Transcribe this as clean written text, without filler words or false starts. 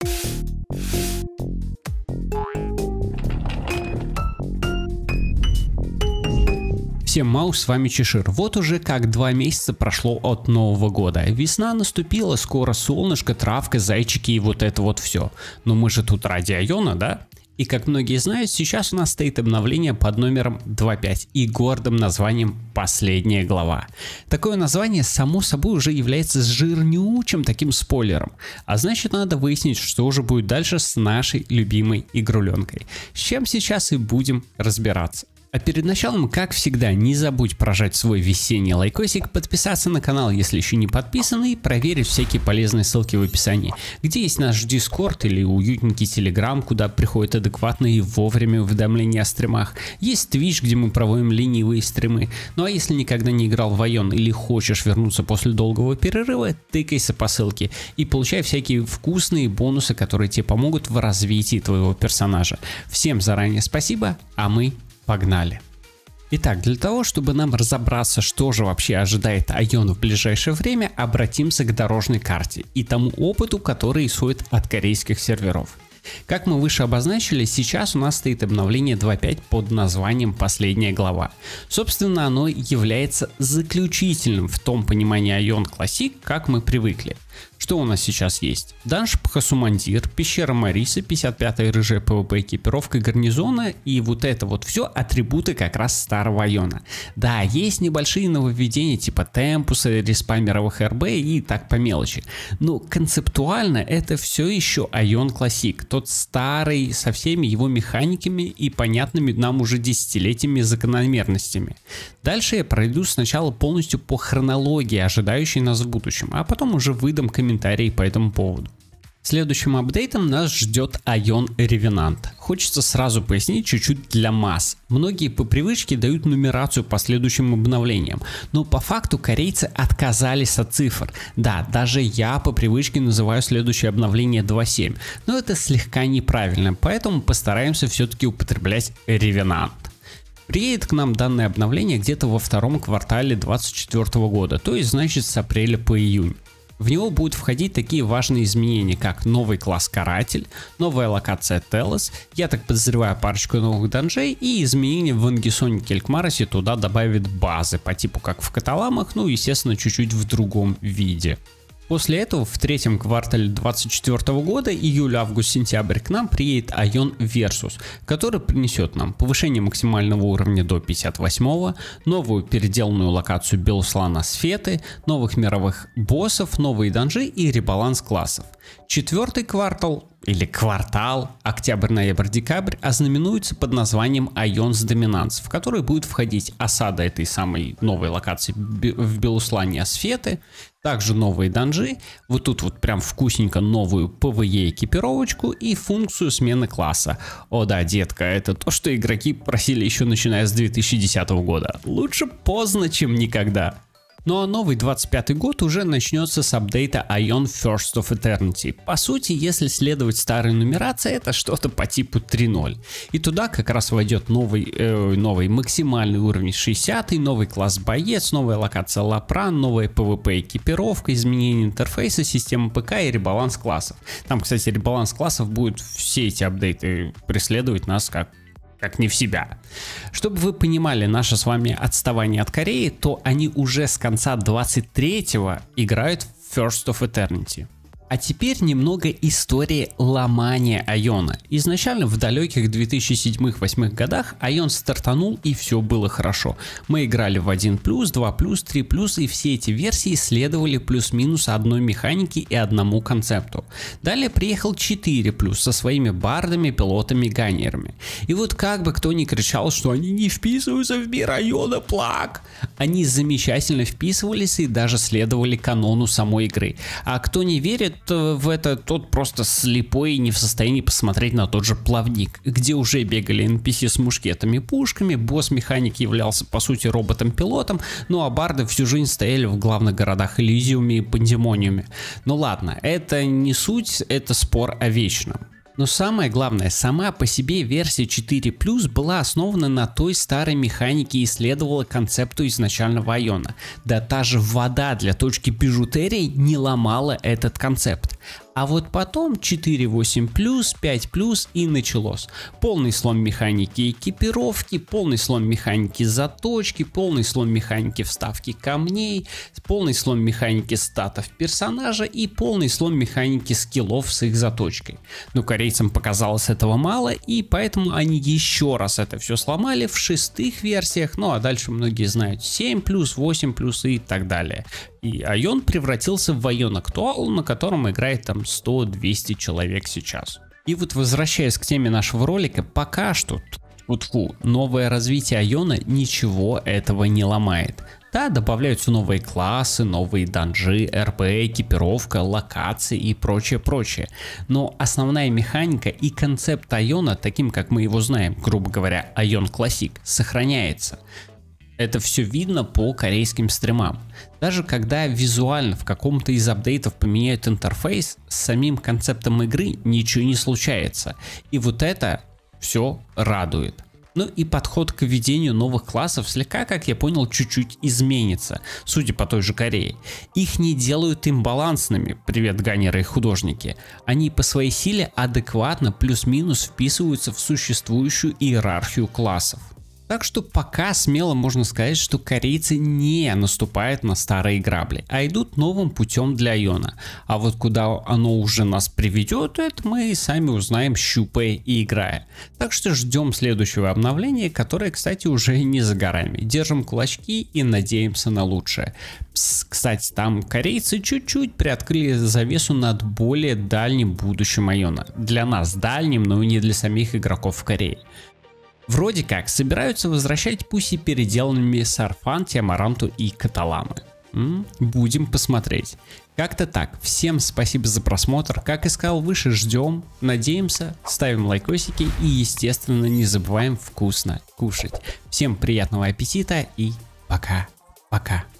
Всем маус, с вами Чешир. Вот уже как 2 месяца прошло от Нового года. Весна наступила, скоро солнышко, травка, зайчики и вот это вот все. Но мы же тут ради Айона, да? И как многие знают, сейчас у нас стоит обновление под номером 2.5 и гордым названием «Последняя глава». Такое название само собой уже является жирнючим таким спойлером. А значит, надо выяснить, что уже будет дальше с нашей любимой игруленкой. С чем сейчас и будем разбираться. А перед началом, как всегда, не забудь прожать свой весенний лайкосик, подписаться на канал, если еще не подписан, и проверить всякие полезные ссылки в описании, где есть наш Дискорд или уютненький Телеграм, куда приходят адекватные и вовремя уведомления о стримах. Есть Twitch, где мы проводим ленивые стримы. Ну а если никогда не играл в Айон или хочешь вернуться после долгого перерыва, тыкайся по ссылке и получай всякие вкусные бонусы, которые тебе помогут в развитии твоего персонажа. Всем заранее спасибо, а мы погнали. Итак, для того, чтобы нам разобраться, что же вообще ожидает Айон в ближайшее время, обратимся к дорожной карте и тому опыту, который исходит от корейских серверов. Как мы выше обозначили, сейчас у нас стоит обновление 2.5 под названием «Последняя глава». Собственно, оно является заключительным в том понимании Айон Classic, как мы привыкли. Что у нас сейчас есть? Данж Пхасумандир, пещера Мариса, 55-я рыжая ПВП экипировка гарнизона и вот это вот все атрибуты как раз старого Айона. Да, есть небольшие нововведения типа темпуса, респа мировых РБ и так по мелочи. Но концептуально это все еще Айон Classic, тот старый со всеми его механиками и понятными нам уже десятилетиями закономерностями. Дальше я пройду сначала полностью по хронологии, ожидающей нас в будущем, а потом уже выдам комментарии по этому поводу. Следующим апдейтом нас ждет Айон Ревенант. Хочется сразу пояснить чуть-чуть для масс. Многие по привычке дают нумерацию последующим обновлениям, но по факту корейцы отказались от цифр. Да, даже я по привычке называю следующее обновление 2.7, но это слегка неправильно, поэтому постараемся все-таки употреблять Ревенант. Приедет к нам данное обновление где-то во втором квартале 2024 года, то есть значит с апреля по июнь. В него будут входить такие важные изменения, как новый класс Каратель, новая локация Телос, я так подозреваю парочку новых данжей и изменения в Ангисоне Келькмаросе туда добавят базы по типу как в Каталамах, ну естественно чуть-чуть в другом виде. После этого в третьем квартале 2024 года, июль, август, сентябрь, к нам приедет Айон Versus, который принесет нам повышение максимального уровня до 58-го, новую переделанную локацию Белуслана Сфеты, новых мировых боссов, новые данжи и ребаланс классов. Четвертый квартал или квартал, октябрь, ноябрь, декабрь, ознаменуется под названием Айон's Dominance, в который будет входить осада этой самой новой локации в Белуслане Асфеты, также новые данжи, вот тут вот прям вкусненько новую PvE экипировочку и функцию смены класса. О да, детка, это то, что игроки просили еще начиная с 2010 года. Лучше поздно, чем никогда. Ну а новый 25 год уже начнется с апдейта Aion First of Eternity. По сути, если следовать старой нумерации, это что-то по типу 3.0. И туда как раз войдет новый максимальный уровень 60, новый класс боец, новая локация Лапран, новая PvP экипировка, изменение интерфейса, системы ПК и ребаланс классов. Там, кстати, ребаланс классов будет все эти апдейты преследовать нас как не в себя. Чтобы вы понимали наше с вами отставание от Кореи, то они уже с конца 23-го играют в First of Eternity. А теперь немного истории ломания Айона. Изначально в далеких 2007-2008 годах Айон стартанул и все было хорошо. Мы играли в 1+, 2+, 3+, и все эти версии следовали плюс-минус одной механике и одному концепту. Далее приехал 4+, со своими бардами, пилотами, ганнерами. И вот как бы кто ни кричал, что они не вписываются в мир Айона, плак, они замечательно вписывались и даже следовали канону самой игры. А кто не верит в это, тот просто слепой и не в состоянии посмотреть на тот же плавник, где уже бегали NPC с мушкетами, пушками, босс-механик являлся по сути роботом-пилотом, ну а барды всю жизнь стояли в главных городах Элизиуме и Пандемониуме. Ну ладно, это не суть, это спор о вечном. Но самое главное, сама по себе версия 4+ была основана на той старой механике и следовала концепту изначального Айона. Да та же вода для точки бижутерии не ломала этот концепт. А вот потом 4.8+, 5+, и началось. Полный слом механики экипировки, полный слом механики заточки, полный слом механики вставки камней, полный слом механики статов персонажа и полный слом механики скиллов с их заточкой. Но корейцам показалось этого мало, и поэтому они еще раз это все сломали в 6-х версиях, ну а дальше многие знают 7+, 8+, и так далее. И Aion превратился в Aion Actual, на котором играет там 100-200 человек сейчас. И вот возвращаясь к теме нашего ролика, пока что новое развитие Aion ничего этого не ломает. Да, добавляются новые классы, новые данжи, РП, экипировка, локации и прочее. Но основная механика и концепт Aion, таким как мы его знаем, грубо говоря, Aion Classic, сохраняется. Это все видно по корейским стримам. Даже когда визуально в каком-то из апдейтов поменяют интерфейс, с самим концептом игры ничего не случается. И вот это все радует. Ну и подход к введению новых классов слегка, как я понял, чуть-чуть изменится, судя по той же Корее. Их не делают имбалансными, привет ганеры и художники. Они по своей силе адекватно плюс-минус вписываются в существующую иерархию классов. Так что пока смело можно сказать, что корейцы не наступают на старые грабли, а идут новым путем для Aion. А вот куда оно уже нас приведет, это мы сами узнаем, щупая и играя. Так что ждем следующего обновления, которое, кстати, уже не за горами. Держим кулачки и надеемся на лучшее. Кстати, там корейцы чуть-чуть приоткрыли завесу над более дальним будущим Aion. Для нас дальним, но не для самих игроков в Корее. Вроде как собираются возвращать пусть и переделанными Сарфанти, Амаранту и Каталамы. Будем посмотреть. Как-то так. Всем спасибо за просмотр. Как и сказал выше, ждем, надеемся, ставим лайкосики и, естественно, не забываем вкусно кушать. Всем приятного аппетита и пока-пока.